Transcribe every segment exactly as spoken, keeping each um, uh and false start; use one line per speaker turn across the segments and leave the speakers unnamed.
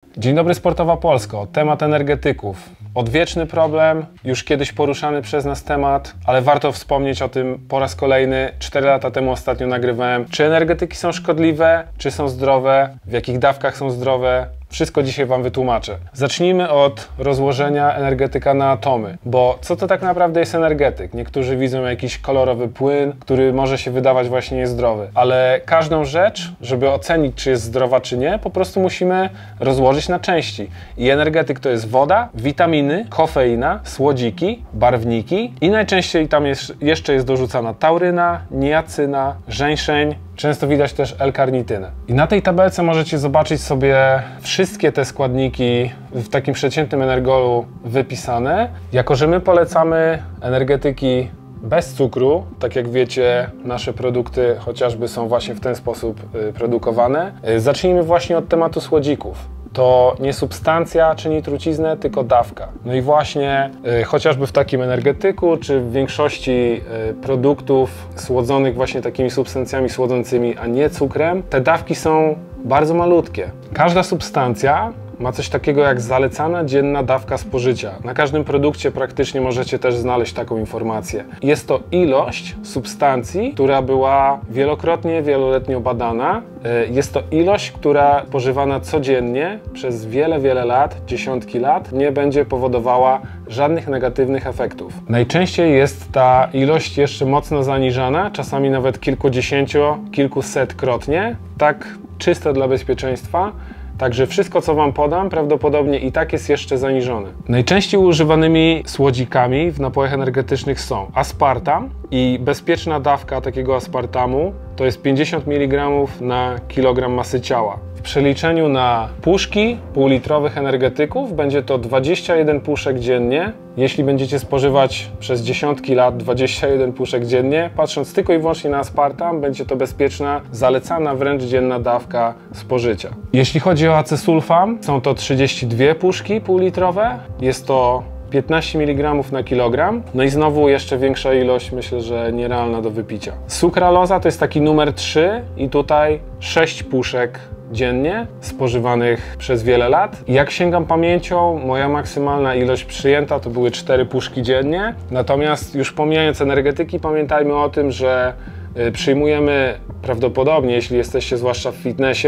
Dzień dobry Sportowa Polsko. Temat energetyków. Odwieczny problem, już kiedyś poruszany przez nas temat, ale warto wspomnieć o tym po raz kolejny. cztery lata temu ostatnio nagrywałem, czy energetyki są szkodliwe, czy są zdrowe, w jakich dawkach są zdrowe. Wszystko dzisiaj Wam wytłumaczę. Zacznijmy od rozłożenia energetyka na atomy, bo co to tak naprawdę jest energetyk? Niektórzy widzą jakiś kolorowy płyn, który może się wydawać właśnie niezdrowy, ale każdą rzecz, żeby ocenić, czy jest zdrowa, czy nie, po prostu musimy rozłożyć na części. I energetyk to jest woda, witaminy, kofeina, słodziki, barwniki i najczęściej tam jest, jeszcze jest dorzucana tauryna, niacyna, żeńszeń. Często widać też L-karnitynę. I na tej tabelce możecie zobaczyć sobie wszystkie te składniki w takim przeciętnym energolu wypisane. Jako że my polecamy energetyki bez cukru, tak jak wiecie, nasze produkty chociażby są właśnie w ten sposób produkowane. Zacznijmy właśnie od tematu słodzików. To nie substancja czyni truciznę, tylko dawka. No i właśnie y, chociażby w takim energetyku, czy w większości y, produktów słodzonych właśnie takimi substancjami słodzącymi, a nie cukrem, te dawki są bardzo malutkie. Każda substancja ma coś takiego jak zalecana dzienna dawka spożycia. Na każdym produkcie praktycznie możecie też znaleźć taką informację. Jest to ilość substancji, która była wielokrotnie, wieloletnio badana. Jest to ilość, która spożywana codziennie przez wiele, wiele lat, dziesiątki lat, nie będzie powodowała żadnych negatywnych efektów. Najczęściej jest ta ilość jeszcze mocno zaniżana, czasami nawet kilkudziesięcio, kilkusetkrotnie, tak czysto dla bezpieczeństwa. Także wszystko, co Wam podam, prawdopodobnie i tak jest jeszcze zaniżone. Najczęściej używanymi słodzikami w napojach energetycznych są aspartam i bezpieczna dawka takiego aspartamu to jest pięćdziesiąt miligramów na kilogram masy ciała. W przeliczeniu na puszki półlitrowych energetyków będzie to dwadzieścia jeden puszek dziennie. Jeśli będziecie spożywać przez dziesiątki lat dwadzieścia jeden puszek dziennie, patrząc tylko i wyłącznie na aspartam, będzie to bezpieczna, zalecana wręcz dzienna dawka spożycia. Jeśli chodzi o acesulfam, są to trzydzieści dwie puszki półlitrowe. Jest to piętnaście miligramów na kilogram. No i znowu jeszcze większa ilość, myślę, że nierealna do wypicia. Sukraloza to jest taki numer trzy i tutaj sześć puszek dziennie, spożywanych przez wiele lat. I jak sięgam pamięcią, moja maksymalna ilość przyjęta to były cztery puszki dziennie. Natomiast już pomijając energetyki, pamiętajmy o tym, że przyjmujemy prawdopodobnie, jeśli jesteście zwłaszcza w fitnessie,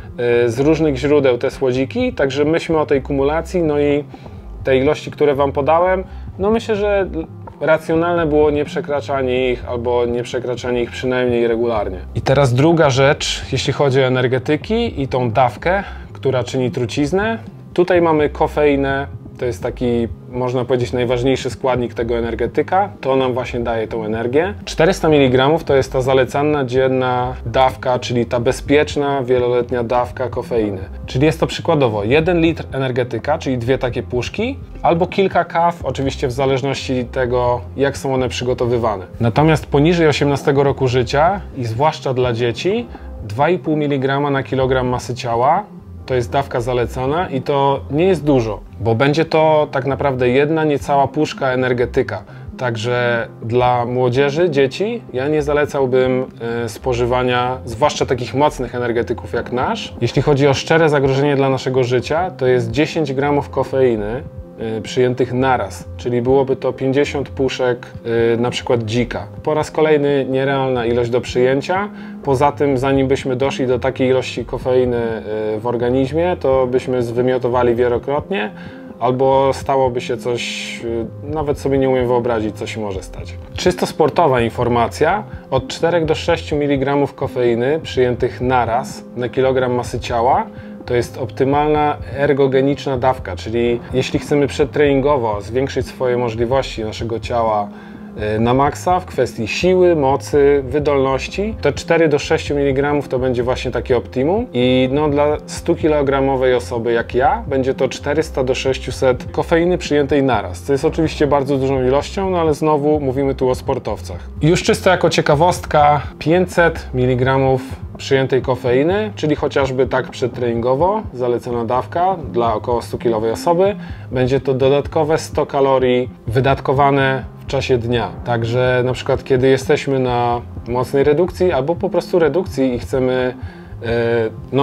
z różnych źródeł te słodziki, także myślmy o tej kumulacji, no i te ilości, które Wam podałem, no myślę, że racjonalne było nieprzekraczanie ich albo nieprzekraczanie ich przynajmniej regularnie. I teraz druga rzecz, jeśli chodzi o energetyki i tą dawkę, która czyni truciznę. Tutaj mamy kofeinę, to jest taki, można powiedzieć, najważniejszy składnik tego energetyka. To nam właśnie daje tą energię. czterysta miligramów to jest ta zalecana dzienna dawka, czyli ta bezpieczna, wieloletnia dawka kofeiny. Czyli jest to przykładowo jeden litr energetyka, czyli dwie takie puszki, albo kilka kaw, oczywiście w zależności tego, jak są one przygotowywane. Natomiast poniżej osiemnastego roku życia i zwłaszcza dla dzieci, dwa i pół miligrama na kilogram masy ciała to jest dawka zalecana i to nie jest dużo, bo będzie to tak naprawdę jedna niecała puszka energetyka. Także dla młodzieży, dzieci, ja nie zalecałbym y, spożywania, zwłaszcza takich mocnych energetyków jak nasz. Jeśli chodzi o szczere zagrożenie dla naszego życia, to jest dziesięć gramów kofeiny y, przyjętych naraz, czyli byłoby to pięćdziesiąt puszek y, na przykład dzika. Po raz kolejny nierealna ilość do przyjęcia. Poza tym, zanim byśmy doszli do takiej ilości kofeiny y, w organizmie, to byśmy zwymiotowali wielokrotnie, albo stałoby się coś, nawet sobie nie umiem wyobrazić, co się może stać. Czysto sportowa informacja, od czterech do sześciu miligramów kofeiny przyjętych naraz na kilogram masy ciała to jest optymalna ergogeniczna dawka, czyli jeśli chcemy przedtreningowo zwiększyć swoje możliwości naszego ciała na maksa w kwestii siły, mocy, wydolności, to cztery do sześciu miligramów to będzie właśnie takie optimum i no dla stukilogramowej osoby jak ja będzie to czterysta do sześciuset kofeiny przyjętej naraz, co jest oczywiście bardzo dużą ilością, no ale znowu mówimy tu o sportowcach. I już czysto jako ciekawostka, pięćset miligramów przyjętej kofeiny, czyli chociażby tak przedtreningowo, zalecona dawka dla około stukilowej osoby, będzie to dodatkowe sto kalorii wydatkowane w czasie dnia. Także na przykład kiedy jesteśmy na mocnej redukcji albo po prostu redukcji i chcemy yy, no,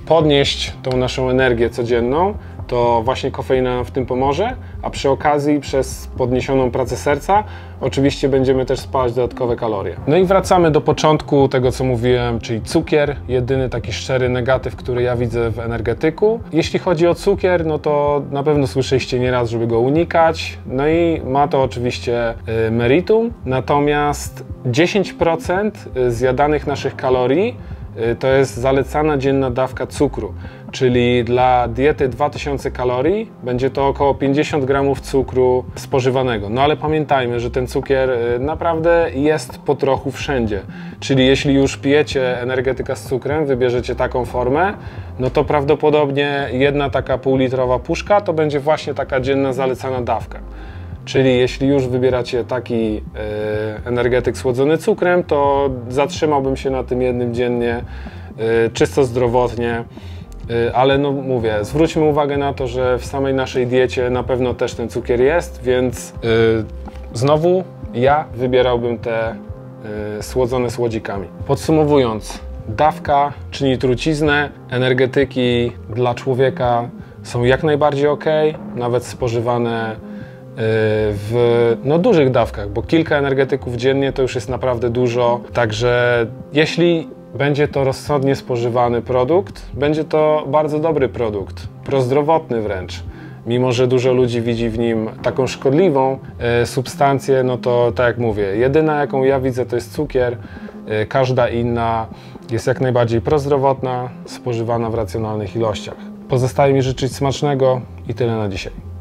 podnieść tą naszą energię codzienną, to właśnie kofeina nam w tym pomoże, a przy okazji przez podniesioną pracę serca oczywiście będziemy też spalać dodatkowe kalorie. No i wracamy do początku tego, co mówiłem, czyli cukier, jedyny taki szczery negatyw, który ja widzę w energetyku. Jeśli chodzi o cukier, no to na pewno słyszeliście nieraz, żeby go unikać, no i ma to oczywiście y, meritum, natomiast dziesięć procent zjadanych naszych kalorii y, to jest zalecana dzienna dawka cukru. Czyli dla diety dwa tysiące kalorii będzie to około pięćdziesiąt gramów cukru spożywanego. No ale pamiętajmy, że ten cukier naprawdę jest po trochu wszędzie. Czyli jeśli już pijecie energetyka z cukrem, wybierzecie taką formę, no to prawdopodobnie jedna taka półlitrowa puszka to będzie właśnie taka dzienna zalecana dawka. Czyli jeśli już wybieracie taki yy, energetyk słodzony cukrem, to zatrzymałbym się na tym jednym dziennie, yy, czysto zdrowotnie. Ale no mówię, zwróćmy uwagę na to, że w samej naszej diecie na pewno też ten cukier jest, więc yy, znowu ja wybierałbym te yy, słodzone słodzikami. Podsumowując, dawka czyni truciznę, energetyki dla człowieka są jak najbardziej ok, nawet spożywane yy, w no, dużych dawkach, bo kilka energetyków dziennie to już jest naprawdę dużo, także jeśli będzie to rozsądnie spożywany produkt, będzie to bardzo dobry produkt, prozdrowotny wręcz. Mimo że dużo ludzi widzi w nim taką szkodliwą e, substancję, no to tak jak mówię, jedyna jaką ja widzę to jest cukier, e, każda inna jest jak najbardziej prozdrowotna, spożywana w racjonalnych ilościach. Pozostaje mi życzyć smacznego i tyle na dzisiaj.